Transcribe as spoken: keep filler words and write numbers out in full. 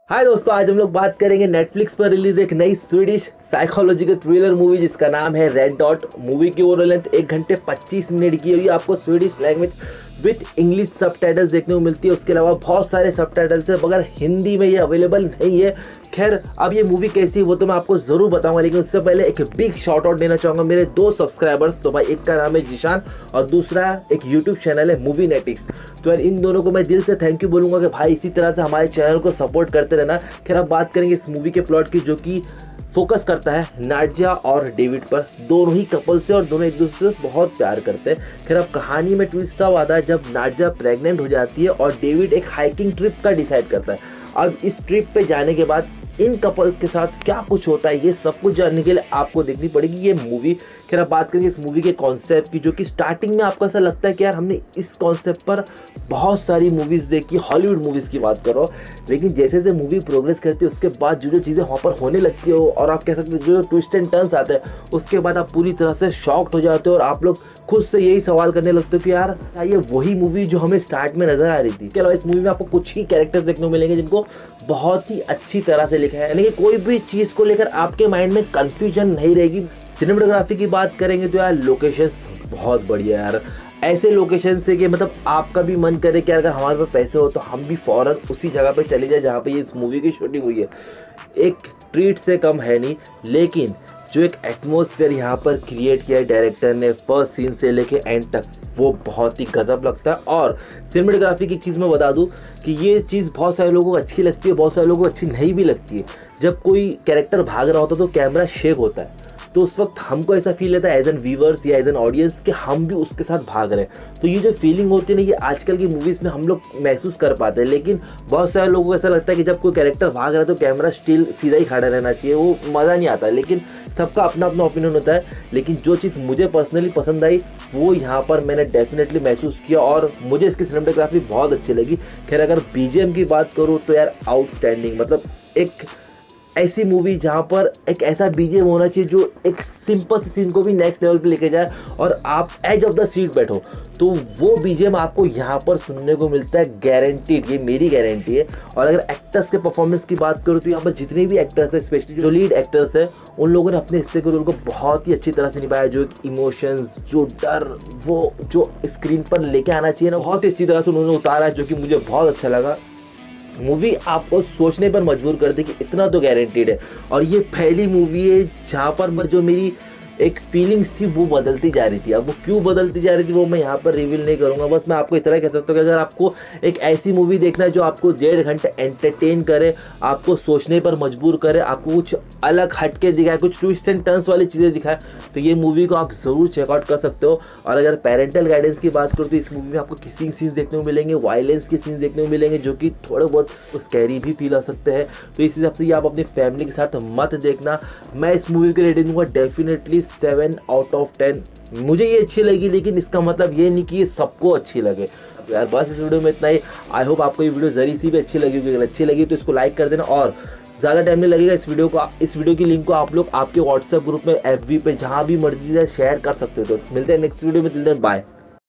हाय दोस्तों, आज हम लोग बात करेंगे नेटफ्लिक्स पर रिलीज एक नई स्वीडिश साइकोलॉजिकल थ्रिलर मूवी जिसका नाम है रेड डॉट। मूवी की ओवरऑल लेंथ एक घंटे पच्चीस मिनट की हुई। आपको Swedish language with English subtitles देखने को मिलती है। उसके अलावा बहुत सारे सबटाइटल्स है मगर हिंदी में ये अवेलेबल नहीं है। खैर, अब ये मूवी कैसी है वो तो मैं आपको जरूर बताऊंगा, लेकिन उससे पहले एक बिग शॉट आउट देना चाहूंगा मेरे दो सब्सक्राइबर्स। तो भाई, एक का नाम है जिशान और दूसरा एक यूट्यूब चैनल है मूवी नेटिक्स। तो यार, इन दोनों को मैं दिल से थैंक यू बोलूंगा कि भाई इसी तरह से हमारे चैनल को सपोर्ट करते रहना। खैर, अब बात करेंगे इस मूवी के प्लॉट की, जो कि फोकस करता है नाडिया और डेविड पर। दोनों ही कपल से और दोनों एक दूसरे से बहुत प्यार करते हैं। फिर अब कहानी में ट्विस्ट तब आता है जब नाडिया प्रेग्नेंट हो जाती है और डेविड एक हाइकिंग ट्रिप का डिसाइड करता है। अब इस ट्रिप पे जाने के बाद इन कपल्स के साथ क्या कुछ होता है, ये सब कुछ जानने के लिए आपको देखनी पड़ेगी ये मूवी। खैर, अब बात करेंगे इस मूवी के कॉन्सेप्ट की, जो कि स्टार्टिंग में आपको ऐसा लगता है कि यार हमने इस कॉन्सेप्ट पर बहुत सारी मूवीज़ देखी, हॉलीवुड मूवीज़ की बात करो, लेकिन जैसे जैसे मूवी प्रोग्रेस करती है उसके बाद जो जो चीज़ें वहाँ पर होने लगती हो और आप कह सकते हो जो ट्विस्ट एंड टर्न्स आते हैं, उसके बाद आप पूरी तरह से शॉक्ड हो जाते हो और आप लोग खुद से यही सवाल करने लगते हो कि यार ये वही मूवी जो हमें स्टार्ट में नजर आ रही थी। इसके अलावा इस मूवी में आपको कुछ ही कैरेक्टर्स देखने को मिलेंगे जिनको बहुत ही अच्छी तरह से लिखा है, यानी कि कोई भी चीज़ को लेकर आपके माइंड में कंफ्यूजन नहीं रहेगी। सिनेमेटोग्राफी की बात करेंगे तो यार लोकेशंस बहुत बढ़िया यार, ऐसे लोकेशन से कि मतलब आपका भी मन करे कि अगर हमारे पास पैसे हो तो हम भी फौरन उसी जगह पे चले जाए जहाँ पे ये इस मूवी की शूटिंग हुई है। एक ट्रीट से कम है नहीं, लेकिन जो एक एटमॉस्फेयर यहाँ पर क्रिएट किया है डायरेक्टर ने फर्स्ट सीन से लेके एंड तक, वो बहुत ही गजब लगता है। और सिनेमेटोग्राफी की चीज़ मैं बता दूँ कि ये चीज़ बहुत सारे लोगों को अच्छी लगती है, बहुत सारे लोगों को अच्छी नहीं भी लगती है। जब कोई कैरेक्टर भाग रहा होता है तो कैमरा शेक होता है, तो उस वक्त हमको ऐसा फील होता है एज एन व्यूवर्स या एज एन ऑडियंस कि हम भी उसके साथ भाग रहे हैं। तो ये जो फीलिंग होती है ना, ये आजकल की मूवीज़ में हम लोग महसूस कर पाते हैं। लेकिन बहुत सारे लोगों को ऐसा लगता है कि जब कोई कैरेक्टर भाग रहा है तो कैमरा स्टिल सीधा ही खड़ा रहना चाहिए, वो मज़ा नहीं आता। लेकिन सबका अपना अपना ओपिनियन होता है। लेकिन जो चीज़ मुझे पर्सनली पसंद आई वो यहाँ पर मैंने डेफिनेटली महसूस किया और मुझे इसकी सिनेमेटोग्राफी बहुत अच्छी लगी। खैर, अगर बीजीएम की बात करूँ तो यार आउटस्टैंडिंग, मतलब एक ऐसी मूवी जहाँ पर एक ऐसा बीजीएम होना चाहिए जो एक सिंपल सी सीन को भी नेक्स्ट लेवल पे लेके जाए और आप एज ऑफ द सीट बैठो, तो वो बीजीएम आपको यहाँ पर सुनने को मिलता है, गारंटीड, ये मेरी गारंटी है। और अगर एक्टर्स के परफॉर्मेंस की बात करूँ तो यहाँ पर जितने भी एक्टर्स हैं, स्पेशली जो लीड एक्टर्स हैं, उन लोगों ने अपने हिस्से के रोल को बहुत ही अच्छी तरह से निभाया। जो इमोशंस, जो डर, वो जो स्क्रीन पर लेके आना चाहिए ना, बहुत ही अच्छी तरह से उन्होंने उतारा, जो कि मुझे बहुत अच्छा लगा। मूवी आपको सोचने पर मजबूर कर देगी, इतना तो गारंटीड है। और ये पहली मूवी है जहाँ पर जो मेरी एक फीलिंग्स थी वो बदलती जा रही थी। अब वो क्यों बदलती जा रही थी वो मैं यहाँ पर रिवील नहीं करूँगा, बस मैं आपको इतना कह सकता हूँ कि अगर आपको एक ऐसी मूवी देखना है जो आपको डेढ़ घंटे एंटरटेन करे, आपको सोचने पर मजबूर करे, आपको कुछ अलग हटके दिखाए, कुछ ट्विस्ट एंड टर्न्स वाली चीज़ें दिखाए, तो ये मूवी को आप ज़रूर चेकआउट कर सकते हो। और अगर पेरेंटल गाइडेंस की बात करूँ तो इस मूवी में आपको किसिंग सीन्स देखने को मिलेंगे, वायलेंस के सीन्स देखने को मिलेंगे, जो कि थोड़े बहुत स्कैरी भी फील आ सकते हैं। तो इस हिसाब से ये आप अपनी फैमिली के साथ मत देखना। मैं इस मूवी की रेटिंग दूंगा definitely seven out of ten. मुझे ये अच्छी लगी, लेकिन इसका मतलब ये नहीं कि ये सबको अच्छी लगे। यार बस इस वीडियो में इतना ही। आई होप आपको ये वीडियो जरी सी भी अच्छी लगी होगी। अगर अच्छी लगी तो इसको लाइक कर देना और ज़्यादा टाइम नहीं लगेगा इस वीडियो को इस वीडियो की लिंक को आप लोग आपके व्हाट्सएप ग्रुप में, एफबी पे, जहाँ भी मर्जी है शेयर कर सकते हो। तो मिलते हैं नेक्स्ट वीडियो में, बाय।